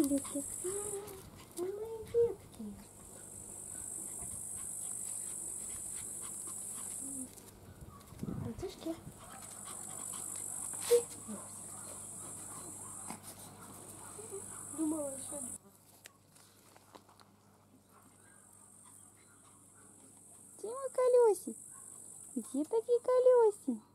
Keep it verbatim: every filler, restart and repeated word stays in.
детки. Ой, мои детки. Братишки. Думала еще. Тима колесик. Где такие колеси?